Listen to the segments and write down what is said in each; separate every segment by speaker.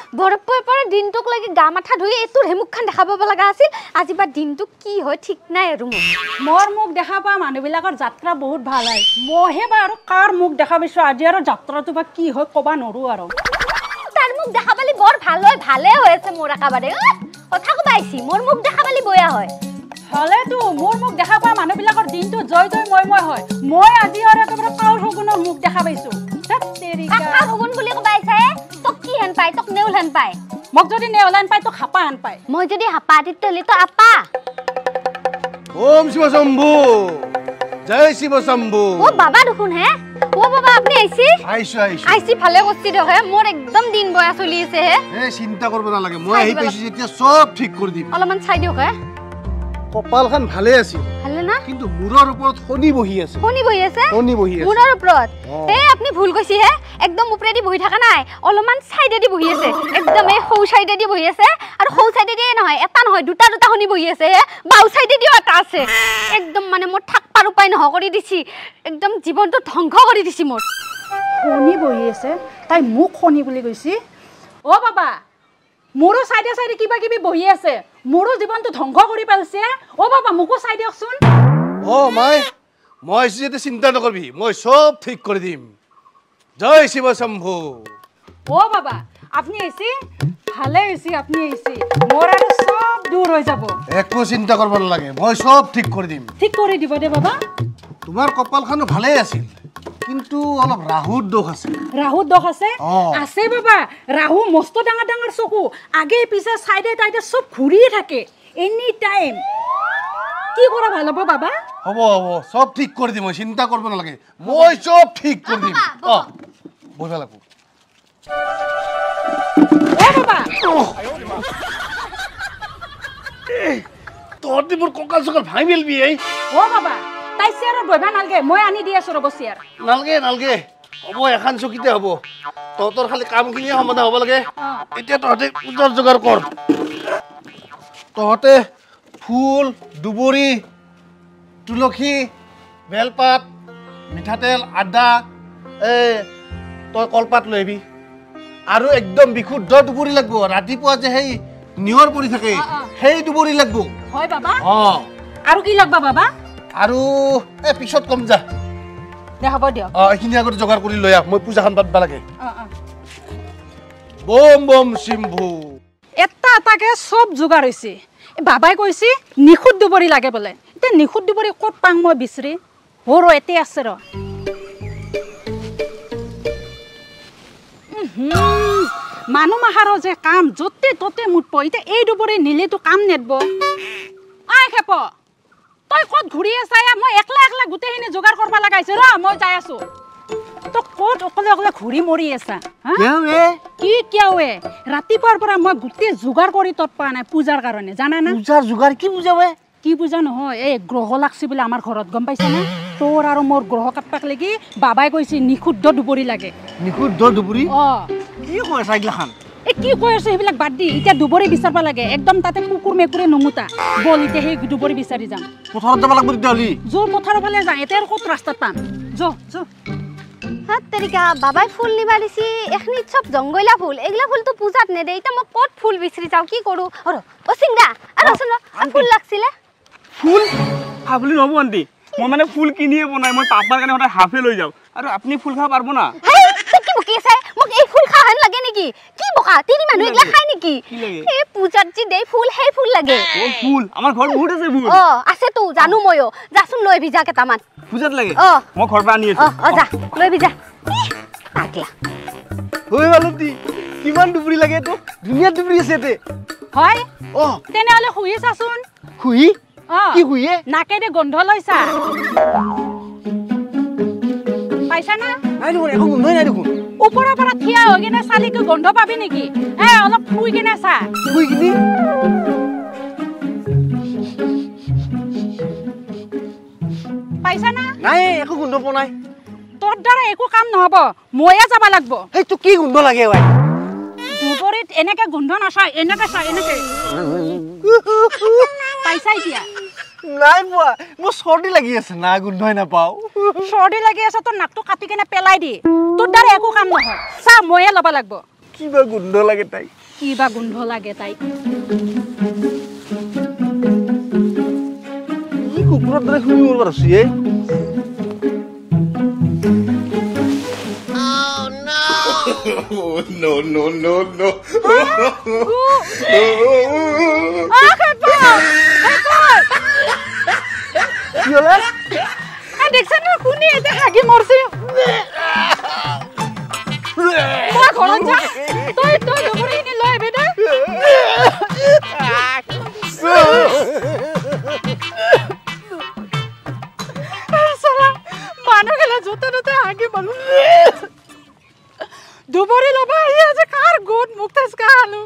Speaker 1: বৰপৰ পৰা দিনটোক লাগি গা মাথা ধুই এটোৰ হেমুখখন দেখা পাব লগা আছিল আজি বা দিনটো কি হয় ঠিক নাই আৰু
Speaker 2: মোৰ মুখ দেখা পা মানুহবিলাকৰ যাত্ৰা বহুত ভাল হয় মহে বা আৰু কাৰ মুখ দেখা পাইছো আজি আৰু যাত্ৰাটো বা কি হয় কবা নৰো আৰু
Speaker 1: তাৰ মুখ দেখা পালি বৰ ভাল হয় ভালে হৈ আছে মোৰ একেবাৰে কথা কবাইছি মোৰ মুখ দেখা পালি বয়া হয়
Speaker 2: হলেতো মোৰ মুখ দেখা পা মানুহবিলাকৰ দিনটো জয় জয় মই হয় মই আজি আৰু একেবাৰে কাউৰ হগুনৰ মুখ দেখা পাইছো
Speaker 1: কাকা হগুন বুলি কবাইছে তোক কি হেন পাই তোক নেউল হেন পাই
Speaker 2: মোক যদি নেউলান পাই তো হাপা হেন পাই
Speaker 1: মই যদি হাপা তিতলি তো আপা
Speaker 3: ওম শিব শম্ভু জয় শিব শম্ভু
Speaker 1: ও বাবা দেখুন হে ও বাবা আপনি আইছি ভালে করছি দেখে মোর একদম দিন বয়া চলি আছে হে
Speaker 3: চিন্তা করব না লাগে মই আহি পাইছি যেতিয়া সব ঠিক কৰি দিম
Speaker 1: অলমান চাই দিও হে
Speaker 3: কপালখন ভালে আছিল
Speaker 1: ভালে না
Speaker 3: কিন্তু মুৰৰ ওপৰত শনি বহি আছে মুৰৰ
Speaker 1: ওপৰত আপনি ভুল কৈছি হে একদম উপৰেদি বহি থাকা নাই অলমান সাইডেদি বহি আছে একদম এই হৌ সাইডেদি বহি আছে আৰু হৌ সাইডেদি নহয় এটা নহয় দুটা শনি বহি আছে হে বাউ সাইডেদিও এটা আছে একদম মানে মোৰ থাকপাৰ উপায় নহ কৰি দিছি একদম জীৱনটো ধ্বংস কৰি দিছি মোৰ
Speaker 2: শনি বহি আছে তাই মুখ শনি বুলি কৈছি ও বাবা মোৰো সাইডে সাইডে কিবা কিবি বহি আছে মোৰো জীৱনটো ধ্বংস কৰি পেলছে ও বাবা মোকো চাই দিয়কচোন
Speaker 3: ও মই যেতে চিন্তা নকৰবি মই সব ঠিক কৰি দিম জয় শিব শম্ভু
Speaker 2: ও বাবা আপনি আইছি ভালে হইছি আপনি আইছি মোর আৰু সব দূর হৈ যাব
Speaker 3: একো চিন্তা কৰব নালাগে মই সব ঠিক কৰি দিম
Speaker 2: ঠিক কৰি দিব দে বাবা
Speaker 3: তোমাৰ কপালখনো ভালে আছিল কিন্তু অলপ ৰাহুৰ দোষ আছে
Speaker 2: আছে বাবা ৰাহু মস্ত ডাঙৰ ডাঙৰ চকু আগে পিছে সাইডে টাইডে সব ঘুৰিয়ে থাকে এনি টাইম কি কৰা ভাল হ'ব বাবা
Speaker 3: হ'ব সব ঠিক কৰি দিম মই চিন্তা কৰব নালাগে মই সব ঠিক কৰি দিম বহিব লাগব
Speaker 2: বাবা
Speaker 3: তোৰ মোৰ কঁকাল চকাল ভাঙি মেলবি
Speaker 2: ও বাবা তাই চেয়াৰত বহিবা নালগে মই আনি দি আছো ৰব চেয়াৰ
Speaker 3: নালগে হ'ব এখন চকীতে হ'ব তহঁতৰ খালি কামখিনি সমাধান হ'ব লাগে এতিয়া তহঁতে পূজাৰ যোগাৰ কৰ তহঁতে ফুল দুবৰি তুলসী বেলপাত মিঠাতেল আদা তই কলপাত লৈ আহিবি আৰু একদম বিশুদ্ধ দুবৰি লাগব ৰাতিপুৱা যে সেই নিয়ৰ পৰি থাকে সেই দুবৰি লাগব
Speaker 2: হয় বাবা আৰু কি লাগবা বাবা
Speaker 3: আৰু পিছত কম যা
Speaker 2: দে হ'ব দিয়ক
Speaker 3: এইখিনি আগতে যোগাৰ কৰি লৈ আহ মই পূজাখন পাতবা লাগে বম বম শিম্ভু
Speaker 2: এটা এটাকে সব যোগাৰ হৈছে বাবাই কৈছে নিখুঁত দুবৰি লাগে বোলে এতিয়া নিখুঁত দুবৰি ক'ত পাং মই বিচাৰি হৰ এতে আছে ৰ মানুহ মাহাৰৰ যে কাম য'তে ত'তে মুঠব এতিয়া এই দুবৰি নিলেতো কাম নেদব আই খেপ তই ক'ত ঘূৰি আছা মই একলা গোটেইখিনি যোগাৰ কৰিব লগাইছে ৰ মই যাই আছো তই ক'ত অকলে ঘূৰি মৰি আছা কি কিয় ৰাতিপুৱাৰ পৰা মই গোটেই যোগাৰ কৰি তত পোৱা নাই পূজাৰ কাৰণে জানা না
Speaker 3: পূজাৰ যোগাৰ কি পূজা
Speaker 2: কি পূজা নহয় এই গ্ৰহ লাগছি বোলে আমাৰ ঘৰত গম পাইছা না তোৰ আৰু মোৰ গ্ৰহ কাটপাক লাগি বাবাই কৈছে নিখুদ্ধ দুবৰি লাগে
Speaker 3: নিখুদ্ধ দুবৰি কি কৈ আছা এইগিলাখান
Speaker 2: কি কৈ আছে সেইবিলাক বাদ দি এতিয়া দুবৰি বিচাৰিব লাগে একদম তাতে কুকুৰ মেকুৰে নমুতা বল এতিয়া সেই দুবৰি বিচাৰি যাম
Speaker 3: পথাৰত যাব লাগিব তেতিয়াহ'লে
Speaker 2: যোৰ পথাৰৰ ফালে যাওঁ এতিয়া আৰু ক'ত ৰাস্তাত পাম যো
Speaker 1: তেৰিকা বাবাই ফুল নিবা দিছি এখনি সব জংগলা ফুল এগলা ফুল তো পূজাত নেদে এটা মই ক'ত ফুল বিচাৰি যাওঁ কি কৰো ও সিংৰা আৰু শুন ফুল লাগছিলে
Speaker 4: ফুল হাবলি নহব আন্টি মই মানে ফুল কিনিয়ে বনাই মই পাপাৰ কাৰণে সদায় হাফে লৈ যাওঁ আৰু আপুনি ফুল খাব পারবো না
Speaker 1: কি বকি আছে মোক এই ফুল খাহান লাগে নেকি কি বকা তিনি মানুহ এগলা খাই নেকি এই পূজাত জি দেই ফুল হেই ফুল লাগে
Speaker 4: ও ফুল আমার ঘর বহুত আছে ফুল
Speaker 1: আছে তো জানো ময়ো যাচোন লৈ ভিজা কেটামান
Speaker 4: পূজাত লাগে মই ঘৰ পৰা আনি আছো
Speaker 1: যা লৈ ভিজা আগলা
Speaker 4: হৈ বালতি কিমান দুবৰি লাগে তো ধুনিয়া দুবৰি আছে তে
Speaker 2: হয় তেনেহলে শুই চাচোন
Speaker 4: শুই কি শুইয়ে
Speaker 2: নাকেৰে গন্ধ লৈছা পাইছা না
Speaker 4: নাই দেখোন একো গন্ধই নাই দেখোন
Speaker 2: ওপৰৰ পৰা থিয়া হৈ কিনে চালিকে গন্ধ পাবি নেকি অলপ শুই কিনে চা
Speaker 4: শুই কিনি
Speaker 2: পাইছা না
Speaker 4: নাই একো গন্ধ পোৱা নাই
Speaker 2: তোৰ দ্বাৰা একো কাম নহব ময়ে যাব লাগিব
Speaker 4: সেইটো কি গন্ধ লাগে ভাই
Speaker 2: দুবৰিত এনেকে গন্ধ নাচাই এনেকে চা এনেকে পাইছা এতিয়া
Speaker 4: নাই পোৱা মোৰ চৰ্দি লাগি আছে না গোন্ধই নাপাও
Speaker 2: চৰ্দি লাগি আছে তোৰ নাকটো কাটি কিনে পেলাই দি তোৰ দ্বাৰা একো কাম নহয় চা ময়ে ল'ব লাগিব
Speaker 4: কিবা গোন্ধ লাগে তাই
Speaker 2: কিবা গোন্ধ লাগে তাই
Speaker 3: কি কুকুৰৰ দৰে শুই মৰিব আছো এ
Speaker 5: No, no, no, no.
Speaker 3: কি হলে
Speaker 2: দেখছেন না কোনে এটা হাগি মরছে মা ঘৰত যা তই দুবৰি নি লৈ বেটা সালা মানুহ গেলা জোতে হাগি মালু দুবৰি লবা আহি আছে কাৰ গোট মুক্তাস কালু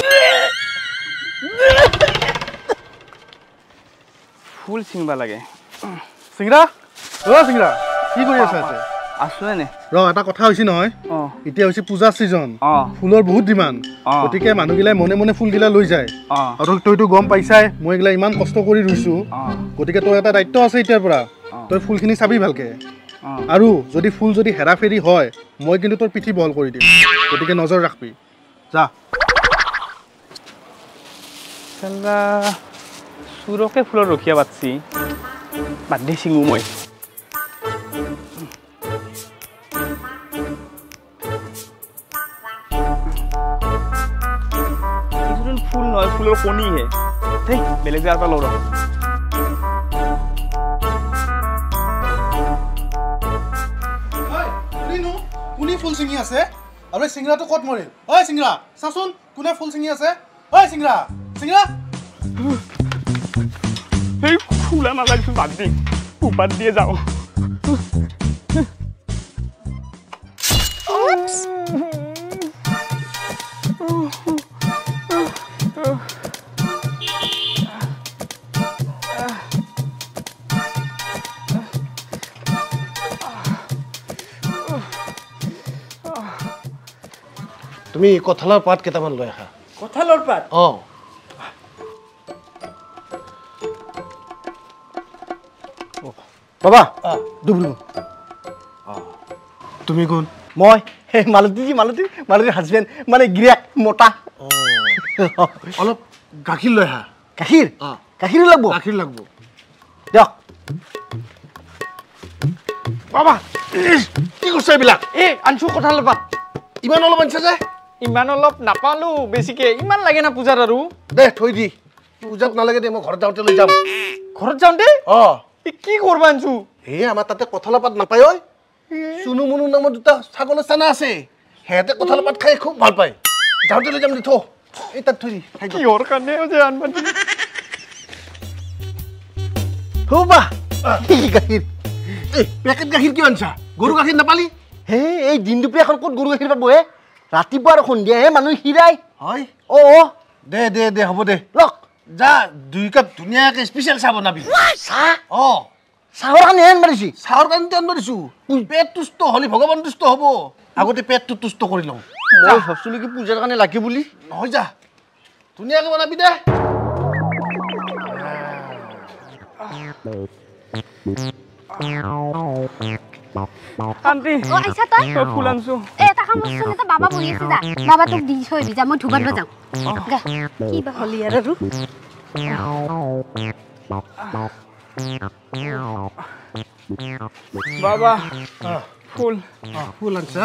Speaker 4: ফুল ছিঙবা লাগে
Speaker 3: সিংৰা সিংৰা কি কৰি আছা এতিয়া
Speaker 4: আছো এনে
Speaker 3: এটা কথা হৈছে নহয় এতিয়া হৈছে পূজা সিজন
Speaker 4: অ
Speaker 3: ফুলৰ বহুত ডিমাণ্ড গতিকে মানুহগিলাই মনে মনে ফুলগিলা লৈ যায় আৰু তইতো গম পাইছাই মই এগিলা ইমান কষ্ট কৰি ৰুইছো গতিকে তোৰ এটা দায়িত্ব আছে এতিয়াৰ পৰা তই ফুলখিনি চাবি ভালকে আৰু যদি ফুল যদি হেৰাফেৰি হয় মই কিন্তু তোৰ পিঠি বহল কৰি দিম গতিকে নজৰ ৰাখবি যা
Speaker 4: চালা সুৰকে ফুলৰ ৰখিয়া বাচ্ছি বাদ দি চিঙো মই ফুল নহয় ফুলৰ কণীহে দেই বেলেগ জেগাৰ পৰা লওঁ ৰ
Speaker 3: কোনে ফুল ছিঙি আছে আৰু চিংৰাটো ক'ত মৰিল ঐ চিংৰা চাচোন কোনে ফুল ছিঙি আছে ঐ চিংৰা চিংৰা
Speaker 4: এই ফুলা নালাগিছো বাদ দি উপাত দিয়ে যাওঁ
Speaker 3: তুমি কঁঠালৰ পাত কেইটামান লৈ আহা
Speaker 4: কঁঠালৰ পাত
Speaker 3: বাবা ডুবলো তুমি কোন
Speaker 6: মই মালতীৰ হাজবেণ্ড মানে গিৰিয়েক মোটা
Speaker 3: অলপ গাখীৰ লৈ আহা
Speaker 6: গাখীৰ লাগব
Speaker 3: গাখীৰ লাগব
Speaker 6: দিয়ক
Speaker 3: বাবা কি কৈছে এইবিলাক
Speaker 6: আনছো কঁঠালৰ পাত
Speaker 3: ইমান অলপ আনিছে যে
Speaker 6: ইমান অলপ নাপালো বেছিকে ইমান লাগে না পূজাত আৰু
Speaker 3: দে থৈ দি পূজাত নালাগে দে মই ঘৰত যাওঁতে লৈ যাম
Speaker 6: ঘৰত যাওঁতে কি কৰবা আনছো
Speaker 3: আমাৰ তাতে কঁঠালৰ পাত নাপায় ঐ চুনু মুনু নামৰ দুটা ছাগলৰ চানা আছে সিহঁতে কঁঠালৰ পাত খাই খুব ভাল পায় যাওঁতে লৈ যাম দে থ এই তাত থৈ দি
Speaker 6: কিহৰ কাৰণে যে আনবা হবা গাখীৰ
Speaker 3: পেকেট গাখীৰ কিয় আনছা গৰু গাখীৰ নাপালি
Speaker 6: হে এই দিন দুপৰীয়া এখন ক'ত গৰু গাখীৰ পাব হে ৰাতিপুৱা আৰু সন্ধিয়াহে মানুহ হিৰাই
Speaker 3: হয়
Speaker 6: দে
Speaker 3: দে দে হ'ব দে
Speaker 6: লওক
Speaker 3: যা 2 কাপ ধুনীয়াকৈ স্পেচিয়েল চাহ বনাবি
Speaker 6: চাহৰ কাৰণে হেন মাৰিছি
Speaker 3: চাহৰ কাৰণে ধ্যান মাৰিছো পেট তুষ্ট হ'লে ভগৱান তুষ্ট হ'ব আগতে পেটটো তুষ্ট কৰি লওঁ
Speaker 6: মই ভাবছিলো কি পূজাৰ কাৰণে লাগে বুলি
Speaker 3: নহয় যা ধুনীয়াকৈ বনাবি দে
Speaker 4: আন্টি
Speaker 1: আইছা তই
Speaker 4: ফুল আনছো
Speaker 1: এটা কাম কৰছোন এটা বাবা বহি আছে যা বাবা তোক দি থৈ দি যা মই ধুবাৰ যাওঁ কি বা হলি আৰু
Speaker 4: বাবা ফুল
Speaker 3: ফুল আনছা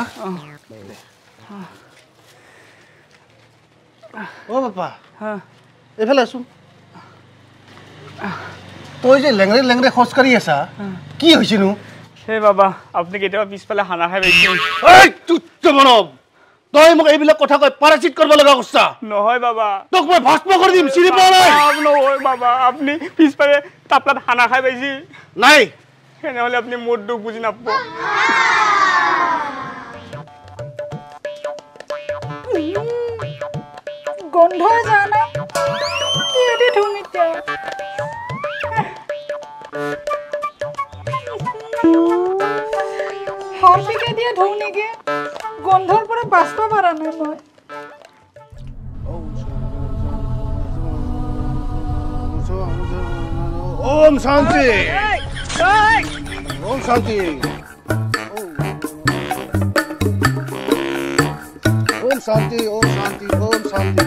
Speaker 3: বাবা এইফালে আছো তই যে লেংৰে লেংৰে খোজকাঢ়ি আছা কি হৈছেনো
Speaker 4: হে বাবা আপুনি কেতিয়াবা পিছফালে খানা খাই পাইছে
Speaker 3: তই মোক এইবিলাক কথা কৈ পাৰাচিত কৰিব লগা কৰছা
Speaker 4: নহয় বাবা
Speaker 3: তোক মই ভস্ম কৰি দিম চিনি পোৱা নাই
Speaker 4: নহয় বাবা আপুনি পিছফালে তাপলাত খানা খাই পাইছে
Speaker 3: নাই
Speaker 4: তেনেহ'লে আপুনি মোৰ দুখ বুজি নাপাব
Speaker 2: গন্ধ জানা কি এদি ধুমিতে হলপিকে দিয়ে ধুও নেকি গন্ধৰ পৰা বাস্তা পাৰা নাই মই
Speaker 3: ওম শান্তি ওম শান্তি ওম শান্তি ওম শান্তি ওম শান্তি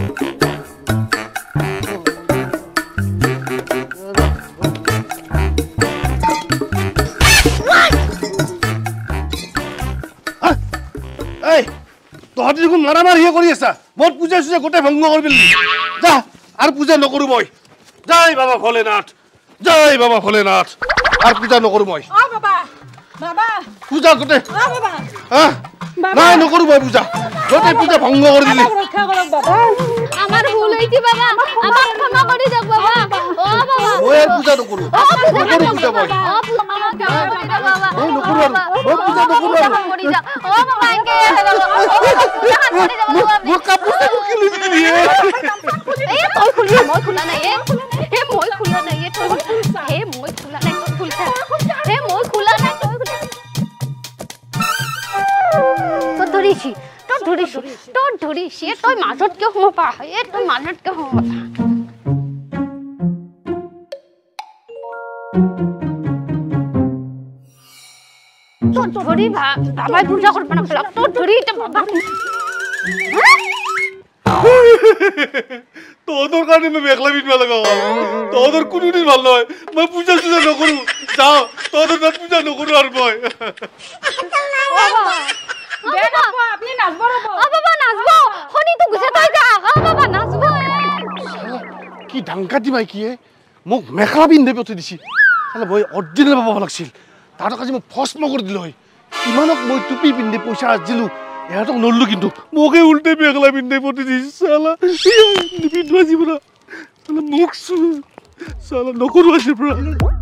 Speaker 3: এই তহঁতি দেখোন মাৰামাৰিহে কৰি আছা মোৰ পূজা চূজা গোটেই ভংগ কৰি পেলি যা আৰু পূজা নকৰো মই জয় বাবা ভোলেনাথ জয় বাবা ভোলেনাথ আৰু পূজা নকৰো মই
Speaker 2: অ বাবা বাবা
Speaker 3: পূজা গোটেই
Speaker 2: অ বাবা
Speaker 3: নাই নকৰো মই পূজা গোটেই পূজা ভংগ কৰি দিলি
Speaker 2: ৰক্ষা কৰক বাবা
Speaker 1: আমার ভুল হইছে বাবা আমার ক্ষমা করে দাও বাবা ও বাবা
Speaker 3: মই আৰু পূজা নকৰো নকৰো পূজা মই
Speaker 1: ও আমার ক্ষমা করে দাও বাবা
Speaker 3: মই নকৰো আৰু মই পূজা নকৰো আৰু
Speaker 1: করে দাও ও বাবা আঙ্কে
Speaker 3: মোৰ কাপোৰ চাপোৰ কিনি দিলি
Speaker 1: এই মই খুলি মই খোলা নাই এ মই খোলা নাই এ মই খোলা নাই তুই খুলছা এ মই খোলা নাই তুই তো ধরিছি তোর ধরিছি তুই মাজত কিয় সোমাব পাৰ এ তুই মাজত কিয় সোমাব তোর ধরি বাবাই পূজা করবে না তোর ধরি এটা বাবা
Speaker 3: তোদের কারণে আমি মেঘলা বিনবা লাগা তোদের কোনোদিন ভাল নয় মই পূজা চূজা নকৰো যাও তোদের না পূজা নকৰো আর মই
Speaker 2: আপনি নাচব রব
Speaker 1: ও বাবা নাচবো হনি তো গুছে তই যা ও বাবা নাচবো
Speaker 3: কি ডাংকাটি মাইকিয়ে মোক মেখলা পিন্ধে পঠাই দিছি চালে মই অৰিজিনেল পাব লাগছিল তাহাঁতক আজি মই ফষ্ট কৰি দিলোঁ হয় কিমানক মই টুপি পিন্ধি পইচা আজিলোঁ ইহঁতক নললোঁ কিন্তু মোকে উল্টে মেখলা পিন্ধে পঠাই দিছি চালা নিপিন্ধো আজিৰ পৰা চালা মোক চালা নকৰোঁ আজিৰ পৰা